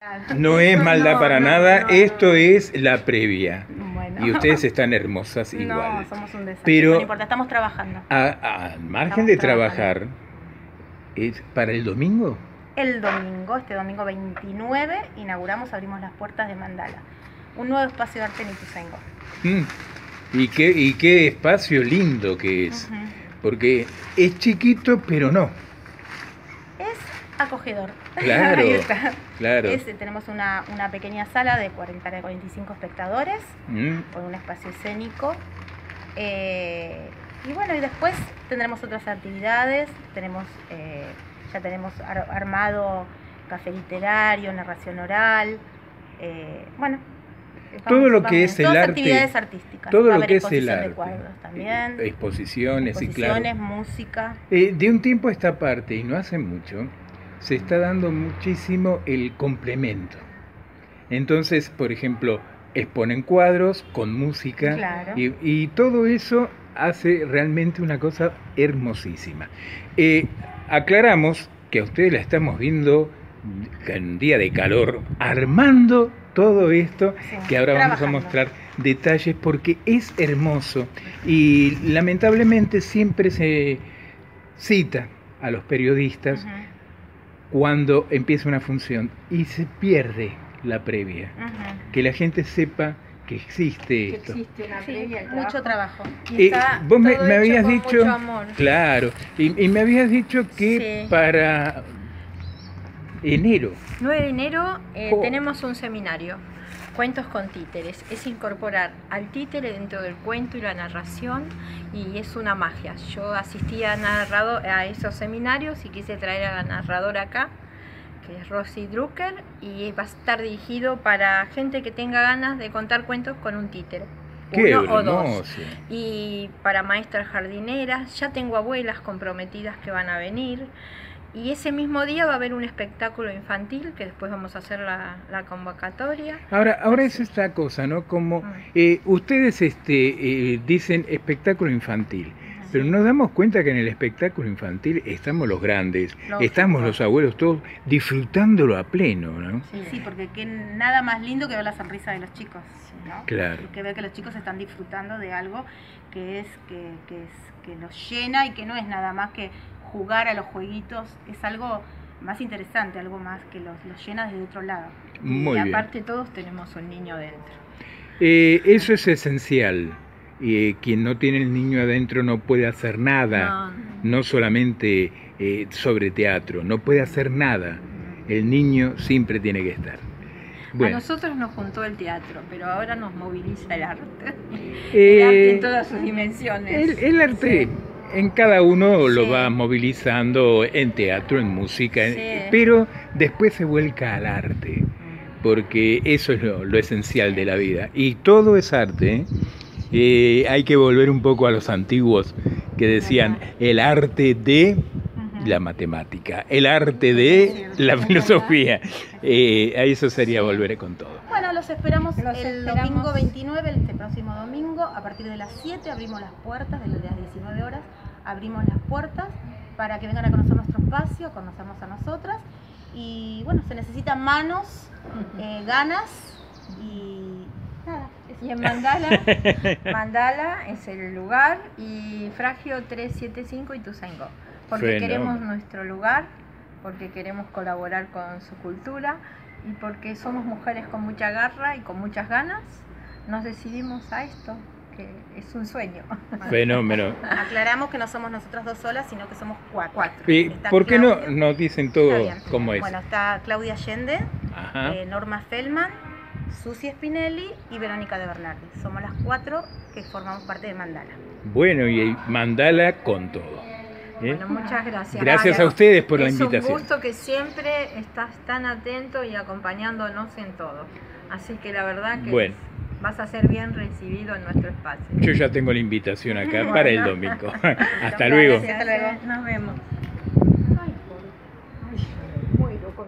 No es Eso maldad no, para no, nada, no, esto no. es la previa. Bueno. Y ustedes están hermosas igual. No, somos un desastre. Pero No importa, estamos trabajando. al margen de trabajar, ¿es para el domingo? El domingo, este domingo 29, abrimos las puertas de Mandala. Un nuevo espacio de arte en Ituzaingó. Y qué espacio lindo que es. Porque es chiquito, pero no. Es acogedor. Claro, Ahí está. claro. Tenemos una pequeña sala de 40 a 45 espectadores, con un espacio escénico. Y bueno, y después tendremos otras actividades. Ya tenemos armado café literario, narración oral. Bueno, todo lo que es el arte, actividades artísticas. todo Va a lo haber que es el exposición de arte, cuadros también, exposiciones, y claro, música. De un tiempo a esta parte, y no hace mucho, se está dando muchísimo el complemento. Entonces, por ejemplo, exponen cuadros con música, claro. y todo eso hace realmente una cosa hermosísima. Aclaramos que a ustedes la estamos viendo en un día de calor, armando todo esto, sí, que ahora vamos a mostrar detalles porque es hermoso y lamentablemente siempre se cita a los periodistas cuando empieza una función y se pierde la previa, que la gente sepa que existe esto. Existe una previa, mucho trabajo. Vos me habías dicho, claro, y me habías dicho que sí, para enero. 9 de enero tenemos un seminario, Cuentos con títeres. Es incorporar al títere dentro del cuento y la narración, y es una magia. Yo asistí a esos seminarios y quise traer a la narradora acá, que es Rosy Drucker, y va a estar dirigido para gente que tenga ganas de contar cuentos con un títere. ¡Qué uno hermoso! O dos. Y para maestras jardineras, ya tengo abuelas comprometidas que van a venir. Y ese mismo día va a haber un espectáculo infantil, que después vamos a hacer la convocatoria. Ahora es esta cosa, ¿no? Como ustedes dicen espectáculo infantil, pero nos damos cuenta que en el espectáculo infantil estamos los grandes, estamos los abuelos, todos disfrutándolo a pleno, ¿no? Sí, porque nada más lindo que ver la sonrisa de los chicos, ¿no? Claro. Que ver que los chicos están disfrutando de algo que los llena y que no es nada más que jugar a los jueguitos, es algo más interesante, algo más que los llena desde otro lado. Muy bien. Y aparte todos tenemos un niño dentro. Eso es esencial. Quien no tiene el niño adentro no puede hacer nada, no solamente sobre teatro, no puede hacer nada. El niño siempre tiene que estar. Bueno. A nosotros nos juntó el teatro, pero ahora nos moviliza el arte. El arte en todas sus dimensiones. El arte... Sí. En cada uno lo va movilizando en teatro, en música, pero después se vuelca al arte, porque eso es lo esencial de la vida. Y todo es arte, hay que volver un poco a los antiguos que decían el arte de la matemática, el arte de la filosofía. A eso sería volver con todo. Bueno, los esperamos el domingo 29, este próximo domingo, a partir de las 7 abrimos las puertas, de las 19 horas, abrimos las puertas para que vengan a conocer nuestro espacio, conocernos a nosotras. Y bueno, se necesitan manos, ganas y nada. Y en Mandala es el lugar, y Fragio 375 Ituzaingó. Porque queremos nuestro lugar, porque queremos colaborar con su cultura y porque somos mujeres con mucha garra y con muchas ganas, nos decidimos a esto, que es un sueño. Fenómeno. Aclaramos que no somos nosotras dos solas, sino que somos cuatro. ¿Por qué no nos dicen todo cómo es? Bueno, está Claudia Allende, Norma Feldman, Susi Spinelli y Verónica de Bernardi. Somos las 4 que formamos parte de Mandala. Bueno, y Mandala con todo. Bueno, muchas gracias. Gracias a ustedes por la invitación. Es un gusto que siempre estás tan atento y acompañándonos en todo. Así que la verdad que vas a ser bien recibido en nuestro espacio. Yo ya tengo la invitación acá para el domingo. Hasta luego. Hasta luego. Nos vemos. Ay, muero con...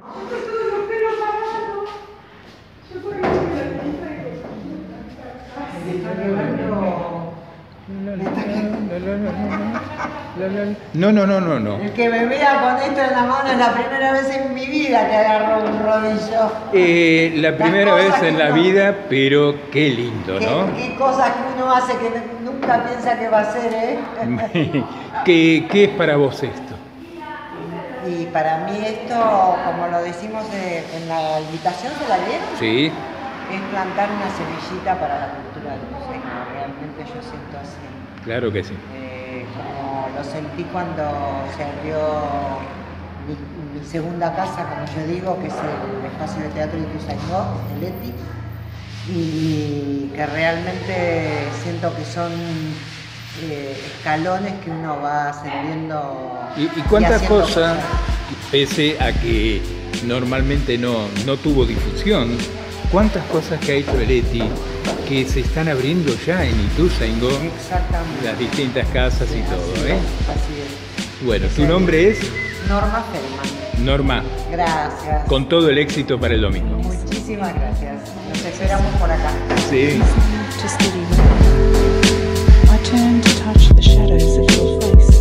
La No. El que me vea con esto en la mano es la primera vez en mi vida que agarro un rodillo. La primera vez en la vida, pero qué lindo, ¿no? Qué cosas que uno hace que nunca piensa que va a hacer, ¿eh? ¿Qué es para vos esto? Y para mí esto, como lo decimos en la invitación, ¿se la dieron? Sí. Es plantar una semillita para la cultura del Tusaingó. Realmente yo siento así. Claro que sí. Como lo sentí cuando se abrió mi segunda casa, como yo digo, que es el espacio de teatro de Tusaingó, el ETI, y que realmente siento que son escalones que uno va ascendiendo. ¿Y cuántas cosas, pese a que normalmente no tuvo difusión, cuántas cosas que ha hecho el ETI que se están abriendo ya en Ituzaingó? Exactamente. Las distintas casas y todo, ¿eh? Así es. Bueno, ¿tu nombre es? Norma Feldman. Norma. Gracias. Con todo el éxito para el domingo. Muchísimas gracias. Nos esperamos por acá. Sí. I turn to touch the shadows of your face.